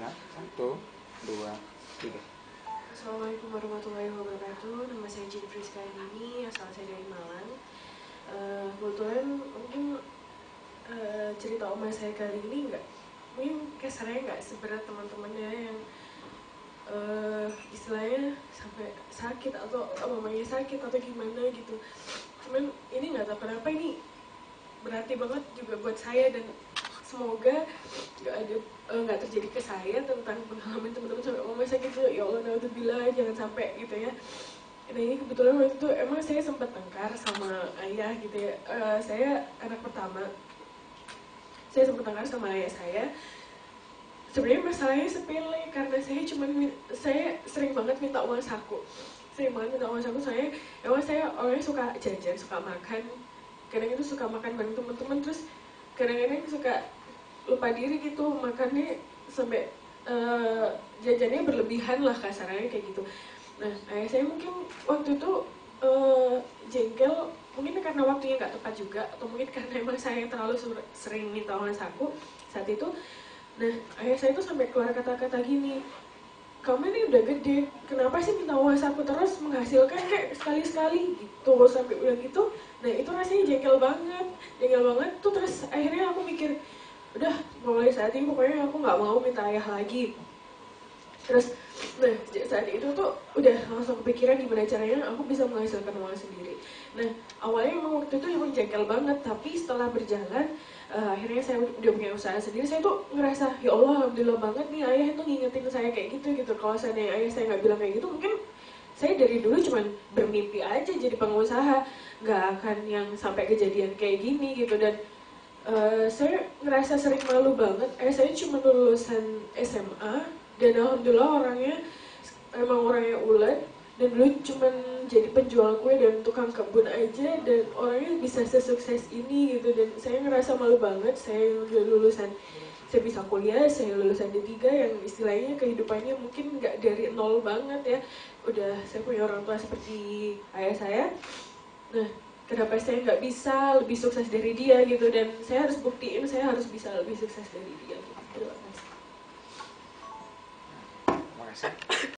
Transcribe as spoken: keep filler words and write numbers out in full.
Nah, satu, dua, tiga. Assalamualaikum warahmatullahi wabarakatuh. Nama saya Jin Friska ini, asal saya dari Malang. Uh, kebetulan mungkin uh, cerita oma saya kali ini nggak, mungkin kesannya nggak seberat teman-temannya yang uh, istilahnya sampai sakit atau mamanya sakit atau gimana gitu. Cuman ini nggak tahu kenapa ini berarti banget juga buat saya, dan semoga nggak ada nggak uh, terjadi ke saya tentang pengalaman teman-teman sampai mama sakit gitu. Ya Allah, naudzubillah, jangan sampai gitu ya. Nah ini kebetulan waktu itu emang saya sempat tengkar sama ayah gitu ya. Uh, saya anak pertama, saya sempat tengkar sama ayah saya. Sebenarnya masalahnya sepele karena saya cuma saya sering banget minta uang saku, sering banget minta uang saku. Saya emang saya orangnya suka jajan, suka makan. Kadang itu suka makan bareng teman-teman, terus kadang-kadang suka lupa diri gitu makannya sampai uh, jajannya berlebihan lah kasarnya kayak gitu. Nah ayah saya mungkin waktu itu uh, jengkel, mungkin karena waktunya nggak tepat juga, atau mungkin karena emang saya yang terlalu sering minta uang saku saat itu. Nah ayah saya tuh sampai keluar kata-kata gini, kamu ini udah gede, kenapa sih minta uang saku terus, menghasilkan kayak sekali-sekali gitu, sampai bilang gitu. Nah itu rasanya jengkel banget, jengkel banget tuh. Terus akhirnya aku mikir, udah mulai saat ini pokoknya aku nggak mau minta ayah lagi. Terus nah saat itu tuh udah langsung kepikiran gimana caranya aku bisa menghasilkan uang sendiri. Nah awalnya emang waktu itu emang jengkel banget, tapi setelah berjalan uh, akhirnya saya udah punya usaha sendiri. Saya tuh ngerasa ya Allah, alhamdulillah banget nih ayah itu ngingetin saya kayak gitu gitu. Kalau seandainya ayah saya nggak bilang kayak gitu, mungkin saya dari dulu cuman bermimpi aja jadi pengusaha, nggak akan yang sampai kejadian kayak gini gitu. Dan uh, saya ngerasa sering malu banget. Eh saya cuma lulusan S M A, dan alhamdulillah orangnya emang orangnya ulet, dan dulu cuma jadi penjual kue dan tukang kebun aja, dan orangnya bisa sesukses ini gitu. Dan saya ngerasa malu banget. Saya udah lulusan, saya bisa kuliah, saya lulusan D tiga yang istilahnya kehidupannya mungkin nggak dari nol banget ya. Udah saya punya orang tua seperti ayah saya. Nah kenapa saya nggak bisa lebih sukses dari dia gitu, dan saya harus buktiin saya harus bisa lebih sukses dari dia gitu. Terima kasih. Terima kasih.